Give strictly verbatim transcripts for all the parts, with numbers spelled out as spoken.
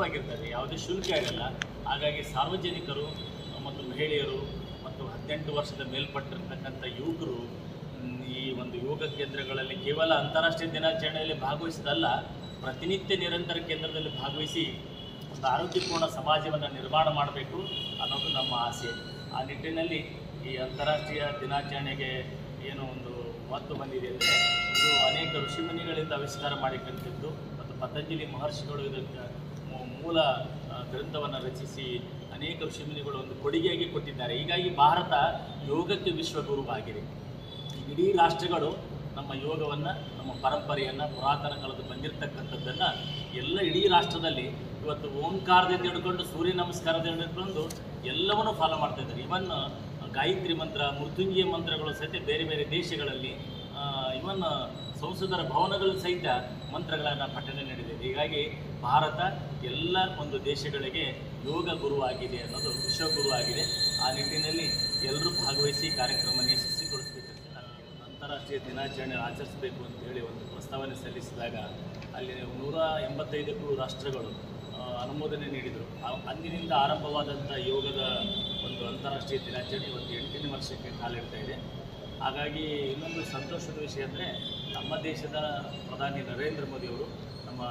ಉಚಿತವಾಗಿರ್ತದೆ, ಯಾವುದೇ ಶುಲ್ಕ ಇರಲ್ಲ. ಹಾಗಾಗಿ ಸಾರ್ವಜನಿಕರು ಮತ್ತು ಮಹಿಳೆಯರು ಮತ್ತು ಹದಿನೆಂಟು ವರ್ಷದ ಮೇಲ್ಪಟ್ಟಿರ್ತಕ್ಕಂಥ ಯುವಕರು ಈ ಒಂದು ಯೋಗ ಕೇಂದ್ರಗಳಲ್ಲಿ ಕೇವಲ ಅಂತಾರಾಷ್ಟ್ರೀಯ ದಿನಾಚರಣೆಯಲ್ಲಿ ಭಾಗವಹಿಸೋದಲ್ಲ, ಪ್ರತಿನಿತ್ಯ ನಿರಂತರ ಕೇಂದ್ರದಲ್ಲಿ ಭಾಗವಹಿಸಿ ಒಂದು ಆರೋಗ್ಯಪೂರ್ಣ ಸಮಾಜವನ್ನು ನಿರ್ಮಾಣ ಮಾಡಬೇಕು ಅನ್ನೋದು ನಮ್ಮ ಆಸೆ. ಆ ನಿಟ್ಟಿನಲ್ಲಿ ಈ ಅಂತಾರಾಷ್ಟ್ರೀಯ ದಿನಾಚರಣೆಗೆ ಏನು ಒಂದು ಮಹತ್ವ ಬಂದಿದೆ ಅಂದರೆ, ಇದು ಅನೇಕ ಋಷಿಮುನಿಗಳಿಂದ ಆವಿಷ್ಕಾರ ಮಾಡಿಕೊಂಡದ್ದು ಮತ್ತು ಪತಂಜಲಿ ಮಹರ್ಷಿಗಳು ಇದಕ್ಕೆ ಮೂಲ ಗ್ರಂಥವನ್ನು ರಚಿಸಿ ಅನೇಕ ಋಷಿಮುನಿಗಳು ಒಂದು ಕೊಡುಗೆಯಾಗಿ ಕೊಟ್ಟಿದ್ದಾರೆ. ಹೀಗಾಗಿ ಭಾರತ ಯೋಗಕ್ಕೆ ವಿಶ್ವಗುರುವಾಗಿದೆ. ಇಡೀ ರಾಷ್ಟ್ರಗಳು ನಮ್ಮ ಯೋಗವನ್ನು, ನಮ್ಮ ಪರಂಪರೆಯನ್ನು, ಪುರಾತನ ಕಾಲದ ಬಂದಿರತಕ್ಕಂಥದ್ದನ್ನು ಎಲ್ಲ ಇಡೀ ರಾಷ್ಟ್ರದಲ್ಲಿ ಇವತ್ತು ಓಂಕಾರದಿಂದ ಹಿಡ್ಕೊಂಡು ಸೂರ್ಯ ನಮಸ್ಕಾರದಿಂದ ಹಿಡ್ಕೊಂಡು ಎಲ್ಲವನ್ನೂ ಫಾಲೋ ಮಾಡ್ತಾ ಇದ್ದಾರೆ. ಇವನ್ ಗಾಯತ್ರಿ ಮಂತ್ರ, ಮೃತ್ಯುಂಜಯ ಮಂತ್ರಗಳು ಸಹಿತ ಬೇರೆ ಬೇರೆ ದೇಶಗಳಲ್ಲಿ, ಇವನ್ ಸಂಸದರ ಭವನಗಳು ಸಹಿತ ಮಂತ್ರಗಳನ್ನು ಪಠನೆ ನಡೆದಿದೆ. ಹೀಗಾಗಿ ಭಾರತ ಎಲ್ಲ ಒಂದು ದೇಶಗಳಿಗೆ ಯೋಗ ಗುರುವಾಗಿದೆ ಅನ್ನೋದು, ವಿಶ್ವಗುರು ಆಗಿದೆ. ಆ ನಿಟ್ಟಿನಲ್ಲಿ ಎಲ್ಲರೂ ಭಾಗವಹಿಸಿ ಕಾರ್ಯಕ್ರಮವನ್ನು ಯಶಸ್ವಿಗೊಳಿಸಬೇಕಂತ ನಾನು ಅಂತಾರಾಷ್ಟ್ರೀಯ ದಿನಾಚರಣೆ ಆಚರಿಸಬೇಕು ಅಂತೇಳಿ ಒಂದು ಪ್ರಸ್ತಾವನೆ ಸಲ್ಲಿಸಿದಾಗ ಅಲ್ಲಿ ನೂರ ಎಂಬತ್ತೈದಕ್ಕೂ ರಾಷ್ಟ್ರಗಳು ಅನುಮೋದನೆ ನೀಡಿದರು. ಅಂದಿನಿಂದ ಆರಂಭವಾದಂಥ ಯೋಗದ ಒಂದು ಅಂತಾರಾಷ್ಟ್ರೀಯ ದಿನಾಚರಣೆ ಇವತ್ತು ಎಂಟನೇ ವರ್ಷಕ್ಕೆ ಕಾಲಿಡ್ತಾ ಇದೆ. ಹಾಗಾಗಿ ಇನ್ನೊಂದು ಸಂತೋಷದ ವಿಷಯ ಅಂದರೆ, ನಮ್ಮ ದೇಶದ ಪ್ರಧಾನಿ ನರೇಂದ್ರ ಮೋದಿಯವರು ನಮ್ಮ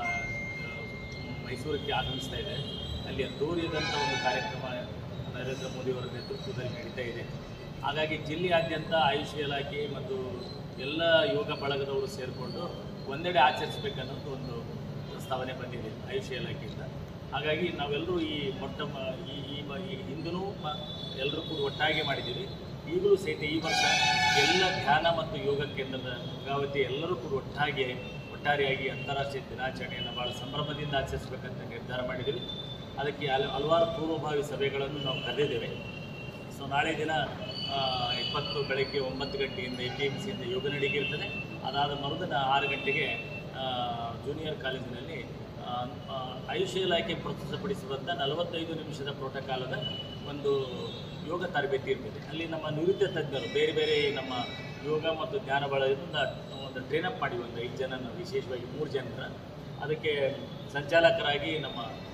ಮೈಸೂರಿಗೆ ಆಗಮಿಸ್ತಾ ಇದ್ದಾರೆ. ಅಲ್ಲಿ ಅದ್ದೂರಿಯಾದಂಥ ಒಂದು ಕಾರ್ಯಕ್ರಮ ನರೇಂದ್ರ ಮೋದಿಯವರ ನೇತೃತ್ವದಲ್ಲಿ ನಡೀತಾ ಇದೆ. ಹಾಗಾಗಿ ಜಿಲ್ಲೆಯಾದ್ಯಂತ ಆಯುಷ್ ಇಲಾಖೆ ಮತ್ತು ಎಲ್ಲ ಯೋಗ ಬಳಗದವರು ಸೇರಿಕೊಂಡು ಒಂದೆಡೆ ಆಚರಿಸಬೇಕನ್ನೋದು ಒಂದು ಪ್ರಸ್ತಾವನೆ ಬಂದಿದೆ ಆಯುಷ್ ಇಲಾಖೆಯಿಂದ. ಹಾಗಾಗಿ ನಾವೆಲ್ಲರೂ ಈ ಮೊಟ್ಟ ಈ ಈ ಹಿಂದೂ ಎಲ್ಲರೂ ಕೂಡ ಒಟ್ಟಾಗಿ ಮಾಡಿದ್ದೀವಿ. ಈಗಲೂ ಸಹಿತ ಈ ವರ್ಷ ಎಲ್ಲ ಧ್ಯಾನ ಮತ್ತು ಯೋಗ ಕೇಂದ್ರದ ಗಂಗಾವತಿ ಎಲ್ಲರೂ ಕೂಡ ಒಟ್ಟಾಗಿ ಒಟ್ಟಾರೆಯಾಗಿ ಅಂತಾರಾಷ್ಟ್ರೀಯ ದಿನಾಚರಣೆಯನ್ನು ಭಾಳ ಸಂಭ್ರಮದಿಂದ ಆಚರಿಸಬೇಕಂತ ನಿರ್ಧಾರ ಮಾಡಿದ್ದೀವಿ. ಅದಕ್ಕೆ ಹಲ ಹಲವಾರು ಪೂರ್ವಭಾವಿ ಸಭೆಗಳನ್ನು ನಾವು ಕರೆದಿದ್ದೇವೆ. ಸೊ ನಾಳೆ ದಿನ ಇಪ್ಪತ್ತು ಬೆಳಗ್ಗೆ ಒಂಬತ್ತು ಗಂಟೆಯಿಂದ ಎ ಪಿ ಎಮ್ ಸಿಯಿಂದ ಯೋಗ ನಡಿಗೆ ಇರ್ತದೆ. ಅದಾದ ಮರುದಿನ ಆರು ಗಂಟೆಗೆ ಜೂನಿಯರ್ ಕಾಲೇಜಿನಲ್ಲಿ ಆಯುಷ್ ಇಲಾಖೆ ಪ್ರಸ್ತುತಪಡಿಸುವಂಥ ನಲವತ್ತೈದು ನಿಮಿಷದ ಪ್ರೋಟೋಕಾಲದ ಒಂದು ಯೋಗ ತರಬೇತಿ ಇರ್ತದೆ. ಅಲ್ಲಿ ನಮ್ಮ ನಿವೃತ್ತ ತಜ್ಞರು ಬೇರೆ ಬೇರೆ ನಮ್ಮ ಯೋಗ ಮತ್ತು ಧ್ಯಾನ ಬಳಗದಿಂದ ಒಂದು ಟ್ರೈನಪ್ ಮಾಡಿ ಒಂದು ಐದು ಜನ, ವಿಶೇಷವಾಗಿ ಮೂರು ಜನರ ಅದಕ್ಕೆ ಸಂಚಾಲಕರಾಗಿ ನಮ್ಮ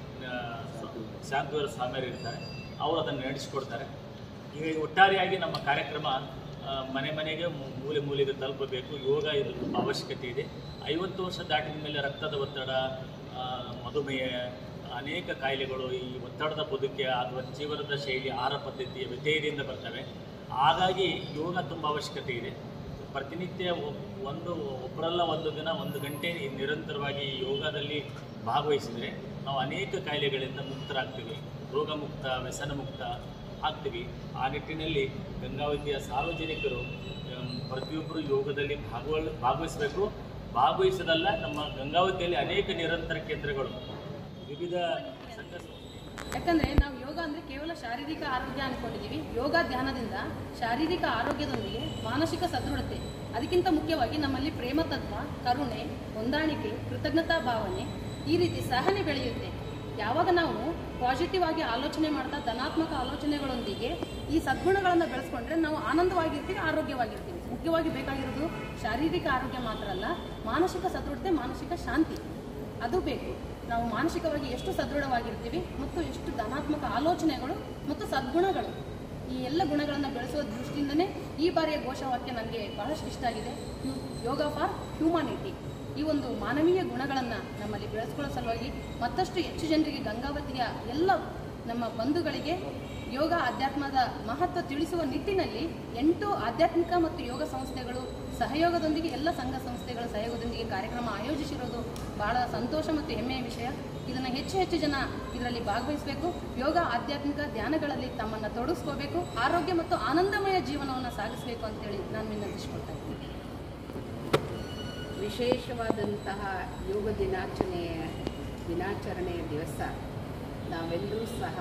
ಶಾಂತವರ ಸ್ವಾಮಿಯರು ಇರ್ತಾರೆ. ಅವರು ಅದನ್ನು ನಡೆಸಿಕೊಡ್ತಾರೆ. ಈಗ ಒಟ್ಟಾರೆಯಾಗಿ ನಮ್ಮ ಕಾರ್ಯಕ್ರಮ ಮನೆ ಮನೆಗೆ ಮೂಲೆ ಮೂಲೆಗೆ ತಲುಪಬೇಕು. ಯೋಗ ಇದು ತುಂಬ ಅವಶ್ಯಕತೆ ಇದೆ. ಐವತ್ತು ವರ್ಷ ದಾಟಿದ ಮೇಲೆ ರಕ್ತದ ಒತ್ತಡ, ಮಧುಮೇಹ, ಅನೇಕ ಕಾಯಿಲೆಗಳು ಈ ಒತ್ತಡದ ಬದುಕೆ ಅಥವಾ ಜೀವನದ ಶೈಲಿ, ಆಹಾರ ಪದ್ಧತಿಯ ವ್ಯತ್ಯಯದಿಂದ ಬರ್ತವೆ. ಹಾಗಾಗಿ ಯೋಗ ತುಂಬ ಅವಶ್ಯಕತೆ ಇದೆ. ಪ್ರತಿನಿತ್ಯ ಒಂದು ಒಬ್ಬರಲ್ಲ ಒಂದು ದಿನ ಒಂದು ಗಂಟೆ ನಿರಂತರವಾಗಿ ಯೋಗದಲ್ಲಿ ಭಾಗವಹಿಸಿದರೆ ನಾವು ಅನೇಕ ಕಾಯಿಲೆಗಳಿಂದ ಮುಕ್ತರಾಗ್ತೀವಿ, ರೋಗ ಮುಕ್ತ, ವ್ಯಸನ ಮುಕ್ತ ಆಗ್ತೀವಿ. ಆ ನಿಟ್ಟಿನಲ್ಲಿ ಗಂಗಾವತಿಯ ಸಾರ್ವಜನಿಕರು ಪ್ರತಿಯೊಬ್ಬರು ಯೋಗದಲ್ಲಿ ಭಾಗವ ಭಾಗವಹಿಸಬೇಕು. ಭಾಗವಹಿಸೋದಲ್ಲ, ನಮ್ಮ ಗಂಗಾವತಿಯಲ್ಲಿ ಅನೇಕ ನಿರಂತರ ಕೇಂದ್ರಗಳು, ವಿವಿಧ ಸಂಘ ಯಾಕಂದರೆ ನಾವು ಯೋಗ ಅಂದರೆ ಕೇವಲ ಶಾರೀರಿಕ ಆರೋಗ್ಯ ಅಂದ್ಕೊಂಡಿದ್ದೀವಿ. ಯೋಗ ಧ್ಯಾನದಿಂದ ಶಾರೀರಿಕ ಆರೋಗ್ಯದೊಂದಿಗೆ ಮಾನಸಿಕ ಸದೃಢತೆ, ಅದಕ್ಕಿಂತ ಮುಖ್ಯವಾಗಿ ನಮ್ಮಲ್ಲಿ ಪ್ರೇಮ ತತ್ವ, ಕರುಣೆ, ಹೊಂದಾಣಿಕೆ, ಕೃತಜ್ಞತಾ ಭಾವನೆ, ಈ ರೀತಿ ಸಹನೆ ಬೆಳೆಯುತ್ತೆ. ಯಾವಾಗ ನಾವು ಪಾಸಿಟಿವ್ ಆಗಿ ಆಲೋಚನೆ ಮಾಡ್ತಾ ಧನಾತ್ಮಕ ಆಲೋಚನೆಗಳೊಂದಿಗೆ ಈ ಸದ್ಗುಣಗಳನ್ನು ಬೆಳೆಸ್ಕೊಂಡ್ರೆ ನಾವು ಆನಂದವಾಗಿರ್ತೀವಿ, ಆರೋಗ್ಯವಾಗಿರ್ತೀವಿ. ಮುಖ್ಯವಾಗಿ ಬೇಕಾಗಿರೋದು ಶಾರೀರಿಕ ಆರೋಗ್ಯ ಮಾತ್ರ ಅಲ್ಲ, ಮಾನಸಿಕ ಸದೃಢತೆ, ಮಾನಸಿಕ ಶಾಂತಿ ಅದು ಬೇಕು. ನಾವು ಮಾನಸಿಕವಾಗಿ ಎಷ್ಟು ಸದೃಢವಾಗಿರ್ತೀವಿ ಮತ್ತು ಎಷ್ಟು ಧನಾತ್ಮಕ ಆಲೋಚನೆಗಳು ಮತ್ತು ಸದ್ಗುಣಗಳು, ಈ ಎಲ್ಲ ಗುಣಗಳನ್ನು ಬೆಳೆಸುವ ದೃಷ್ಟಿಯಿಂದನೇ ಈ ಬಾರಿಯ ಘೋಷವಾಕ್ಯ ನನಗೆ ಬಹಳಷ್ಟು ಇಷ್ಟ ಆಗಿದೆ. Yoga for humanity. ಈ ಒಂದು ಮಾನವೀಯ ಗುಣಗಳನ್ನು ನಮ್ಮಲ್ಲಿ ಬೆಳೆಸ್ಕೊಳ್ಳೋ ಸಲುವಾಗಿ ಮತ್ತಷ್ಟು ಹೆಚ್ಚು ಜನರಿಗೆ, ಗಂಗಾವತಿಯ ಎಲ್ಲ ನಮ್ಮ ಬಂಧುಗಳಿಗೆ ಯೋಗ ಅಧ್ಯಾತ್ಮದ ಮಹತ್ವ ತಿಳಿಸುವ ನಿಟ್ಟಿನಲ್ಲಿ ಎಂಟು ಆಧ್ಯಾತ್ಮಿಕ ಮತ್ತು ಯೋಗ ಸಂಸ್ಥೆಗಳು ಸಹಯೋಗದೊಂದಿಗೆ, ಎಲ್ಲ ಸಂಘ ಸಂಸ್ಥೆಗಳ ಸಹಯೋಗದೊಂದಿಗೆ ಕಾರ್ಯಕ್ರಮ ಆಯೋಜಿಸಿರೋದು ಬಹಳ ಸಂತೋಷ ಮತ್ತು ಹೆಮ್ಮೆಯ ವಿಷಯ. ಇದನ್ನು ಹೆಚ್ಚು ಹೆಚ್ಚು ಜನ ಇದರಲ್ಲಿ ಭಾಗವಹಿಸಬೇಕು. ಯೋಗ ಆಧ್ಯಾತ್ಮಿಕ ಧ್ಯಾನಗಳಲ್ಲಿ ತಮ್ಮನ್ನು ತೊಡಗಿಸ್ಕೋಬೇಕು, ಆರೋಗ್ಯ ಮತ್ತು ಆನಂದಮಯ ಜೀವನವನ್ನು ಸಾಗಿಸಬೇಕು ಅಂತೇಳಿ ನಾನು ವಿನಂತಿಸ್ಕೊಳ್ತಾ ಇದ್ದೀನಿ. ವಿಶೇಷವಾದಂತಹ ಯೋಗ ದಿನಾಚರಣೆಯ ದಿನಾಚರಣೆಯ ದಿವಸ ನಾವೆಲ್ಲರೂ ಸಹ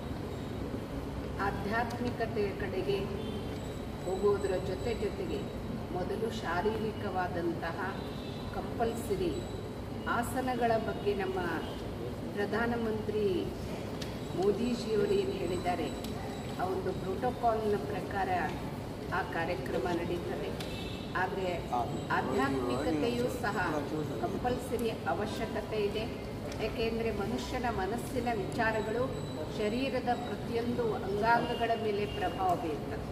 ಆಧ್ಯಾತ್ಮಿಕತೆಯ ಕಡೆಗೆ ಹೋಗೋದರ ಜೊತೆ ಜೊತೆಗೆ ಮೊದಲು ಶಾರೀರಿಕವಾದಂತಹ ಕಂಪಲ್ಸರಿ ಆಸನಗಳ ಬಗ್ಗೆ ನಮ್ಮ ಪ್ರಧಾನಮಂತ್ರಿ ಮೋದಿಜಿಯವರು ಏನು ಹೇಳಿದ್ದಾರೆ ಆ ಒಂದು ಪ್ರೋಟೋಕಾಲ್ನ ಪ್ರಕಾರ ಆ ಕಾರ್ಯಕ್ರಮ ನಡೀತದೆ. ಆದರೆ ಆಧ್ಯಾತ್ಮಿಕತೆಯೂ ಸಹ ಕಂಪಲ್ಸರಿ ಅವಶ್ಯಕತೆ ಇದೆ. ಏಕೆಂದರೆ ಮನುಷ್ಯನ ಮನಸ್ಸಿನ ವಿಚಾರಗಳು ಶರೀರದ ಪ್ರತಿಯೊಂದು ಅಂಗಾಂಗಗಳ ಮೇಲೆ ಪ್ರಭಾವ ಬೀರ್ತದೆ.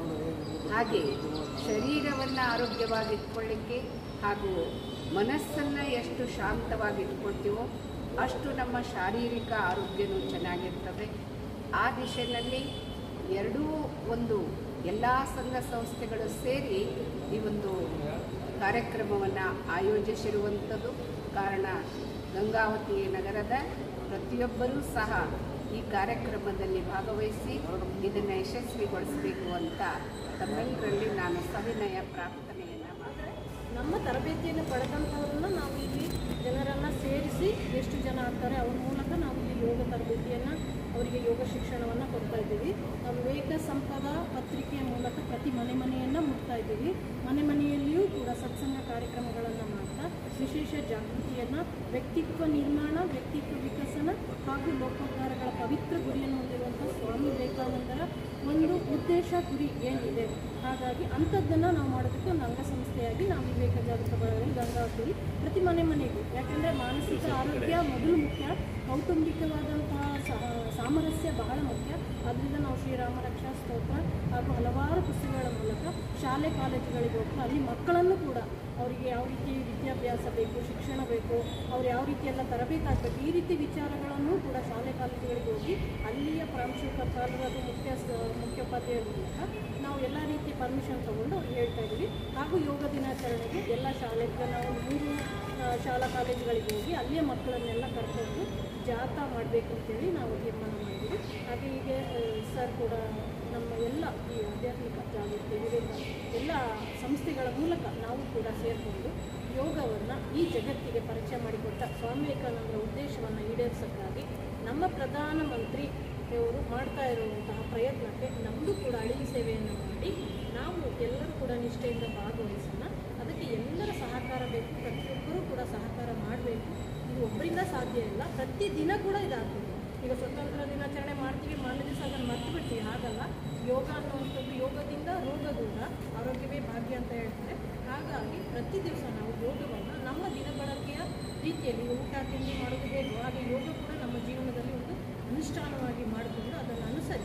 ಹಾಗೆ ಶರೀರವನ್ನು ಆರೋಗ್ಯವಾಗಿಟ್ಕೊಳ್ಳಿಕ್ಕೆ ಹಾಗೂ ಮನಸ್ಸನ್ನು ಎಷ್ಟು ಶಾಂತವಾಗಿಟ್ಕೊಳ್ತೀವೋ ಅಷ್ಟು ನಮ್ಮ ಶಾರೀರಿಕ ಆರೋಗ್ಯನೂ ಚೆನ್ನಾಗಿರ್ತದೆ. ಆ ದಿಶೆಯಲ್ಲಿ ಎರಡೂ ಒಂದು ಎಲ್ಲ ಸಂಘ ಸಂಸ್ಥೆಗಳು ಸೇರಿ ಈ ಒಂದು ಕಾರ್ಯಕ್ರಮವನ್ನು ಆಯೋಜಿಸಿರುವಂಥದ್ದು. ಕಾರಣ ಗಂಗಾವತಿ ನಗರದ ಪ್ರತಿಯೊಬ್ಬರೂ ಸಹ ಈ ಕಾರ್ಯಕ್ರಮದಲ್ಲಿ ಭಾಗವಹಿಸಿ ಇದನ್ನು ಯಶಸ್ವಿಗೊಳಿಸಬೇಕು ಅಂತ ತಮ್ಮೆಲ್ಲರಲ್ಲಿ ನಾನು ಸವಿನಯ ಪ್ರಾರ್ಥನೆಯನ್ನು ಮಾಡಿದೆ. ನಮ್ಮ ತರಬೇತಿಯನ್ನು ಪಡೆದಂಥವ್ರನ್ನ ನಾವು ಇಲ್ಲಿ ಜನರನ್ನು ಸೇರಿಸಿ ಎಷ್ಟು ಜನ ಆಗ್ತಾರೆ ಅವ್ರ ಮೂಲಕ ನಾವು ಇಲ್ಲಿ ಯೋಗ ತರಬೇತಿಯನ್ನು ಅವರಿಗೆ ಯೋಗ ಶಿಕ್ಷಣವನ್ನು ಕೊಡ್ತಾ ಇದ್ದೀವಿ. ನಾವು ವಿವೇಕ ಸಂಪದ ಪತ್ರಿಕೆಯ ಮೂಲಕ ಪ್ರತಿ ಮನೆ ಮನೆಯನ್ನು ಮುಟ್ತಾ ಇದ್ದೀವಿ. ಮನೆ ಮನೆಯಲ್ಲಿಯೂ ಕೂಡ ಸತ್ಸಂಗ ಕಾರ್ಯಕ್ರಮಗಳನ್ನು ಮಾಡ್ತಾ ವಿಶೇಷ ಜಾಗೃತಿಯನ್ನು, ವ್ಯಕ್ತಿತ್ವ ನಿರ್ಮಾಣ, ವ್ಯಕ್ತಿತ್ವ ವಿಕಸನ ಹಾಗೂ ಲೋಕೋದ್ಧಾರಗಳ ಪವಿತ್ರ ಗುರಿಯನ್ನು ಹೊಂದಿರುವಂಥ ಸ್ವಾಮಿ ವಿವೇಕಾನಂದರ ಒಂದು ಉದ್ದೇಶ ಗುರಿ ಏನಿದೆ, ಹಾಗಾಗಿ ಅಂಥದ್ದನ್ನು ನಾವು ಮಾಡೋದಕ್ಕೆ ಒಂದು ಅಂಗಸಂಸ್ಥೆಯಾಗಿ ನಾವು ವಿವೇಕ ಜಾಗೃತ ಬಳಗದಲ್ಲಿ ಗಂಗಾವತಿಯಲ್ಲಿ ಪ್ರತಿ ಮನೆ ಮನೆಗೂ, ಯಾಕೆಂದರೆ ಮಾನಸಿಕ ಆರೋಗ್ಯ ಮೊದಲು ಮುಖ್ಯ, ಕೌಟುಂಬಿಕವಾದಂತಹ ಸಾಮರಸ್ಯ ಬಹಳ ಮುಖ್ಯ. ಅದರಿಂದ ನಾವು ಶ್ರೀರಾಮ ರಕ್ಷಾ ಸ್ತೋತ್ರ ಹಾಗೂ ಹಲವಾರು ಪುಸ್ತಕಗಳ ಮೂಲಕ ಶಾಲೆ ಕಾಲೇಜುಗಳಿಗೆ ಹೋಗ್ತಾ ಅಲ್ಲಿ ಮಕ್ಕಳನ್ನು ಕೂಡ ಅವರಿಗೆ ಯಾವ ರೀತಿ ವಿದ್ಯಾಭ್ಯಾಸ ಬೇಕು, ಶಿಕ್ಷಣ ಬೇಕು, ಅವ್ರು ಯಾವ ರೀತಿಯೆಲ್ಲ ತರಬೇಕಾಗಬೇಕು, ಈ ರೀತಿ ವಿಚಾರಗಳನ್ನು ಕೂಡ ಶಾಲೆ ಕಾಲೇಜುಗಳಿಗೆ ಹೋಗಿ ಅಲ್ಲಿಯ ಪ್ರಾಂಶುಪಾಲರು ಅದು ಮುಖ್ಯ ಮುಖ್ಯೋಪಾಧ್ಯಾಯರ ಮೂಲಕ ನಾವು ಎಲ್ಲ ರೀತಿಯ ಪರ್ಮಿಷನ್ ತೊಗೊಂಡು ಅವ್ರಿಗೆ ಹೇಳ್ತಾ ಇದ್ದೀವಿ. ಹಾಗೂ ಯೋಗ ದಿನಾಚರಣೆಗೆ ಎಲ್ಲ ಶಾಲೆಗೆ ನಾವು ಮೂರು ಶಾಲಾ ಕಾಲೇಜುಗಳಿಗೆ ಹೋಗಿ ಅಲ್ಲಿಯ ಮಕ್ಕಳನ್ನೆಲ್ಲ ಕರ್ಕೊಂಡು ಜಾಥಾ ಮಾಡಬೇಕು ಅಂತೇಳಿ ನಾವು ತೀರ್ಮಾನ ಮಾಡಿದ್ದೀವಿ. ಹಾಗೆ ಹೀಗೆ ಸರ್ ಕೂಡ ನಮ್ಮ ಎಲ್ಲ ಈ ಆಧ್ಯಾತ್ಮಿಕ ಜಾಗೃತಿ ವಿವೇಕ ಎಲ್ಲ ಸಂಸ್ಥೆಗಳ ಮೂಲಕ ನಾವು ಕೂಡ ಸೇರಿಕೊಂಡು ಯೋಗವನ್ನು ಈ ಜಗತ್ತಿಗೆ ಪರಿಚಯ ಮಾಡಿಕೊಟ್ಟ ಸ್ವಾಮಿ ವಿವೇಕಾನಂದರ ಉದ್ದೇಶವನ್ನು ಈಡೇರಿಸೋಕ್ಕಾಗಿ ನಮ್ಮ ಪ್ರಧಾನಮಂತ್ರಿ ಅವರು ಮಾಡ್ತಾ ಇರುವಂತಹ ಪ್ರಯತ್ನಕ್ಕೆ ನಮ್ಮದು ಕೂಡ ಅಳಿಲು ಸೇವೆಯನ್ನು ಮಾಡಿ ನಾವು ಎಲ್ಲರೂ ಕೂಡ ನಿಷ್ಠೆಯಿಂದ ಭಾಗವಹಿಸೋಣ. ಅದಕ್ಕೆ ಎಲ್ಲರ ಸಹಕಾರ ಬೇಕು, ಪ್ರತಿಯೊಬ್ಬರೂ ಕೂಡ ಸಹಕಾರ ಮಾಡಬೇಕು. ಇದು ಒಬ್ಬರಿಂದ ಸಾಧ್ಯ ಇಲ್ಲ, ಪ್ರತಿದಿನ ಕೂಡ ಇದಾಗ್ತದೆ. ಈಗ ಸ್ವತಂತ್ರ ದಿನಾಚರಣೆ ಮಾಡ್ತೀವಿ, ಮಾರನೇ ದಿವಸ ಅದನ್ನು ಮರ್ತು ಬಿಡ್ತೀವಿ, ಹಾಗಲ್ಲ. ಯೋಗ ಅನ್ನುವಂಥದ್ದು ಯೋಗದಿಂದ ರೋಗ ದೂರ, ಆರೋಗ್ಯವೇ ಭಾಗ್ಯ ಅಂತ ಹೇಳ್ತಾರೆ. ಹಾಗಾಗಿ ಪ್ರತಿ ದಿವಸ ನಾವು ಯೋಗವನ್ನು ನಮ್ಮ ದಿನ ಬಳಕೆಯ ರೀತಿಯಲ್ಲಿ ಊಟ ತಿಂಡಿ ಮಾಡೋದು ಹೇಗೋ ಹಾಗೆ ಯೋಗ ಕೂಡ ನಮ್ಮ ಜೀವನದಲ್ಲಿ ಒಂದು ಅನುಷ್ಠಾನವಾಗಿ ಮಾಡಿಕೊಂಡು ಅದನ್ನು ಅನುಸರಿಸಿ